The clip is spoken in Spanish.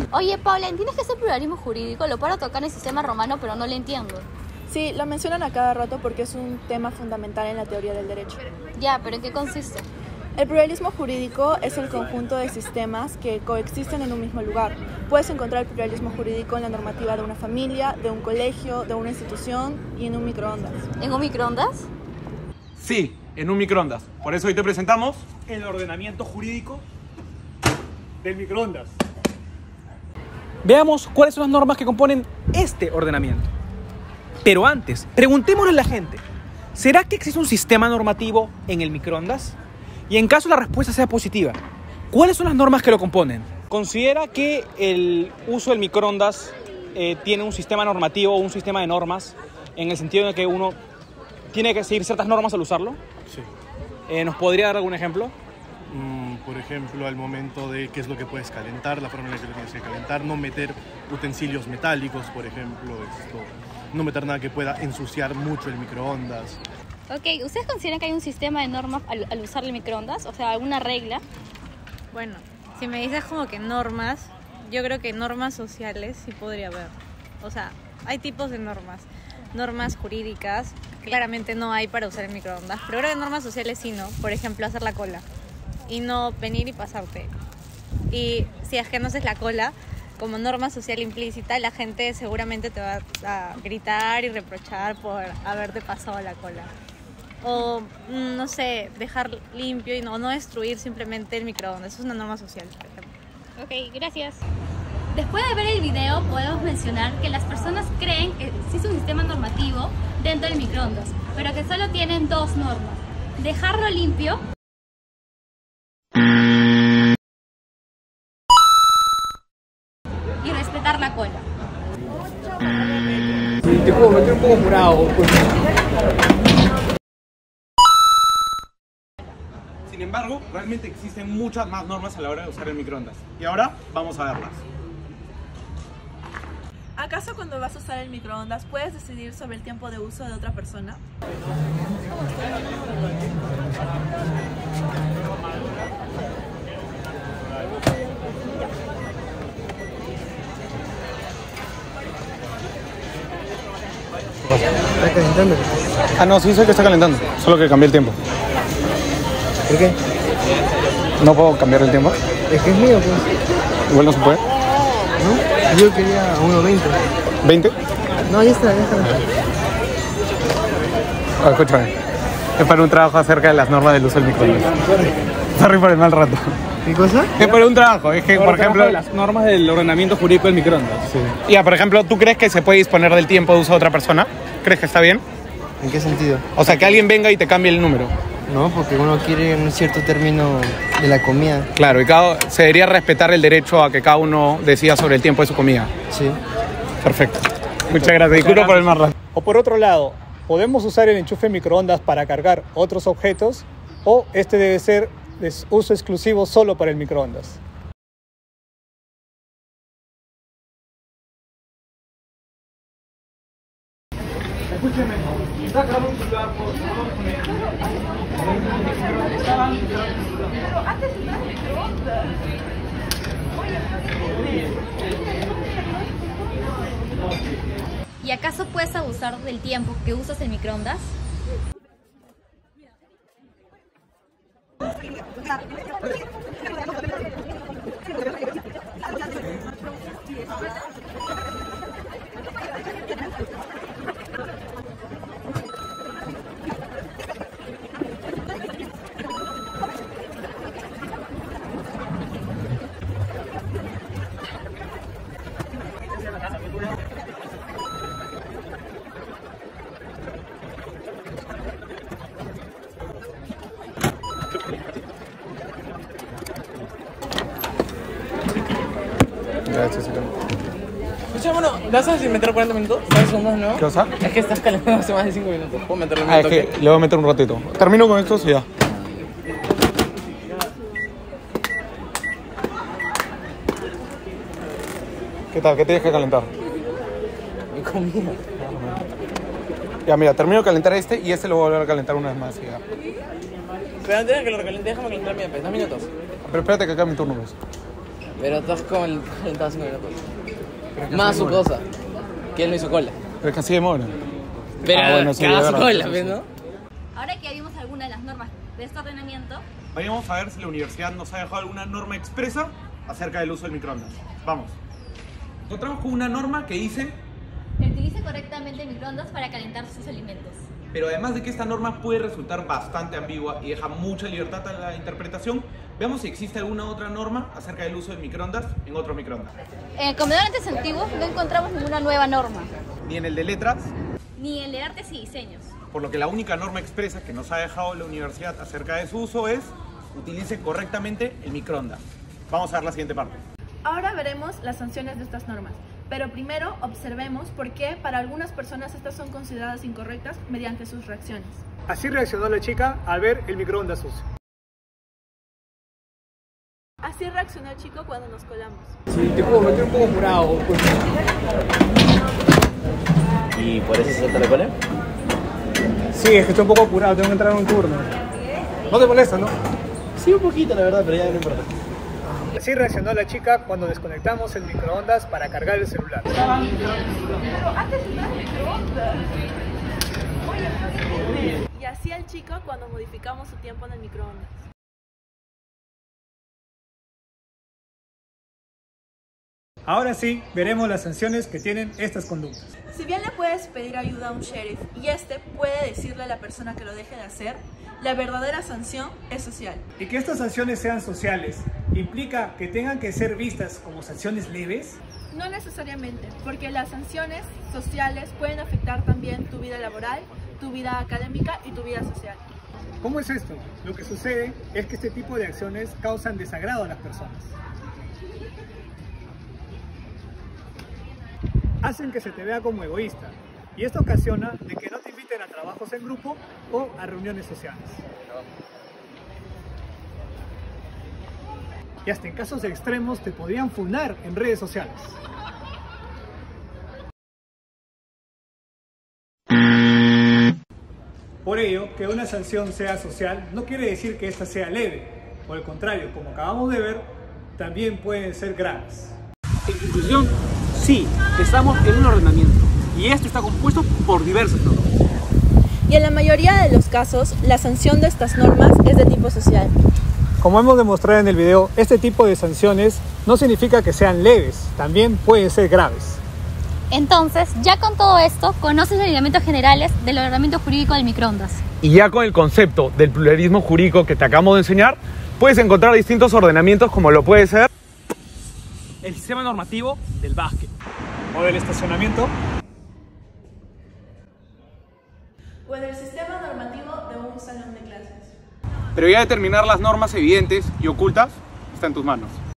Oye, Paula, ¿entiendes qué es el pluralismo jurídico? Lo paro tocar en el sistema romano, pero no lo entiendo. Sí, lo mencionan a cada rato porque es un tema fundamental en la teoría del derecho. Ya, ¿pero en qué consiste? El pluralismo jurídico es el conjunto de sistemas que coexisten en un mismo lugar. Puedes encontrar el pluralismo jurídico en la normativa de una familia, de un colegio, de una institución y en un microondas. ¿En un microondas? Sí, en un microondas. Por eso hoy te presentamos el ordenamiento jurídico del microondas. Veamos cuáles son las normas que componen este ordenamiento. Pero antes, preguntémosle a la gente, ¿será que existe un sistema normativo en el microondas? Y en caso la respuesta sea positiva, ¿cuáles son las normas que lo componen? ¿Considera que el uso del microondas tiene un sistema normativo o un sistema de normas en el sentido de que uno tiene que seguir ciertas normas al usarlo? Sí. ¿Nos podría dar algún ejemplo? Por ejemplo, al momento de qué es lo que puedes calentar, la forma en la que lo tienes que calentar, no meter utensilios metálicos, por ejemplo, no meter nada que pueda ensuciar mucho el microondas. Ok, ¿ustedes consideran que hay un sistema de normas al usar el microondas? O sea, ¿alguna regla? Bueno, si me dices como que normas, yo creo que normas sociales sí podría haber. O sea, hay tipos de normas. Normas jurídicas, claramente no hay para usar el microondas, pero creo que normas sociales sí, ¿no? Por ejemplo, hacer la cola y no venir y pasarte. Y si es que no haces la cola, como norma social implícita, la gente seguramente te va a gritar y reprochar por haberte pasado la cola. O, no sé, dejar limpio y no destruir simplemente el microondas. Eso es una norma social, por ejemplo. Ok, gracias. Después de ver el video, podemos mencionar que las personas creen que existe un sistema normativo dentro del microondas, pero que solo tienen dos normas: dejarlo limpio y respetar la cola. Te puedo meter un poco apurado. Sin embargo, realmente existen muchas más normas a la hora de usar el microondas. Y ahora vamos a verlas. ¿Acaso cuando vas a usar el microondas puedes decidir sobre el tiempo de uso de otra persona? ¿Está calentando? Ah, no, sí sé que está calentando. Solo que cambié el tiempo. ¿Por qué? ¿No puedo cambiar el tiempo? Es que es mío, pues. Igual no se puede. ¿No? Yo quería 1.20. ¿20? No, ya está. Oh, escúchame. Es para un trabajo acerca de las normas del uso del microondas. Sorry por el mal rato. ¿Qué cosa? Es para un trabajo. Es que, por ejemplo, las normas del ordenamiento jurídico del microondas. Sí. Ya, por ejemplo, ¿tú crees que se puede disponer del tiempo de uso de otra persona? ¿Crees que está bien? ¿En qué sentido? O sea, que alguien venga y te cambie el número. No, porque uno quiere un cierto término de la comida. Claro, y se debería respetar el derecho a que cada uno decida sobre el tiempo de su comida. Sí. Perfecto. Muchas gracias. Disculpa por el mal rato. O por otro lado, ¿podemos usar el enchufe microondas para cargar otros objetos? ¿O este debe ser de uso exclusivo solo para el microondas? Escúcheme, saca un celular, por favor. ¿Y acaso puedes abusar del tiempo que usas el microondas? Gracias, Escucha, bueno, ¿le vas a meter 40 minutos? ¿Sabes segundos, no? ¿Qué cosa? Es que estás calentando hace más de 5 minutos. ¿Puedo meterle un Ah, es toque? que le voy a meter un ratito. Termino con esto y ya. ¿Qué tal? ¿Qué tienes que calentar? Mi comida. Ya, mira, termino de calentar este y este lo voy a volver a calentar una vez más. Ya. Pero antes de que lo recaliente, déjame calentar mi AP. 2 minutos. Pero espérate que acá mi turno, pues. Pero estás con calentado 5 minutos. Más su cosa, que él no hizo cola. Pero es que así demora. Pero bueno, sí, cada de su verdad. cola, ¿ves, no? Ahora que ya vimos algunas de las normas de este ordenamiento, Vayamos a ver si la universidad nos ha dejado alguna norma expresa acerca del uso del microondas. Vamos. Encontramos con una norma que dice, que utilice correctamente el microondas para calentar sus alimentos. pero además de que esta norma puede resultar bastante ambigua y deja mucha libertad a la interpretación, veamos si existe alguna otra norma acerca del uso del microondas en otros microondas. En el comedor antes antiguo no encontramos ninguna nueva norma, Ni en el de letras, ni en el de artes y diseños. por lo que la única norma expresa que nos ha dejado la universidad acerca de su uso es utilice correctamente el microondas. Vamos a ver la siguiente parte. Ahora veremos las sanciones de estas normas, pero primero observemos por qué para algunas personas estas son consideradas incorrectas mediante sus reacciones. Así reaccionó la chica al ver el microondas sucio. Así reaccionó el chico cuando nos colamos. Sí, te puedo meter un poco apurado. ¿Y por eso se salta la cola? Sí, es que estoy un poco apurado, tengo que entrar en un turno. No te molesta, ¿no? Sí, un poquito, la verdad, pero ya no importa. Así reaccionó la chica cuando desconectamos el microondas para cargar el celular. Y así el chico cuando modificamos su tiempo en el microondas. Ahora sí, veremos las sanciones que tienen estas conductas. Si bien le puedes pedir ayuda a un sheriff y este puede decirle a la persona que lo deje de hacer, la verdadera sanción es social. Y que estas sanciones sean sociales, ¿implica que tengan que ser vistas como sanciones leves? No necesariamente, porque las sanciones sociales pueden afectar también tu vida laboral, tu vida académica y tu vida social. ¿Cómo es esto? Lo que sucede es que este tipo de acciones causan desagrado a las personas. Hacen que se te vea como egoísta y esto ocasiona de que no te inviten a trabajos en grupo o a reuniones sociales. Y hasta en casos extremos te podrían funar en redes sociales. Por ello, que una sanción sea social no quiere decir que ésta sea leve. Por el contrario, como acabamos de ver, también pueden ser graves. En conclusión, sí, estamos en un ordenamiento y esto está compuesto por diversas normas. Y en la mayoría de los casos, la sanción de estas normas es de tipo social. Como hemos demostrado en el video, este tipo de sanciones no significa que sean leves, también pueden ser graves. Entonces, ya con todo esto, conoces los lineamientos generales del ordenamiento jurídico del microondas. Y ya con el concepto del pluralismo jurídico que te acabamos de enseñar, puedes encontrar distintos ordenamientos como lo puede ser El sistema normativo del básquet. O del estacionamiento. O en el sistema normativo de un salón de clases. Pero ya determinar las normas evidentes y ocultas está en tus manos.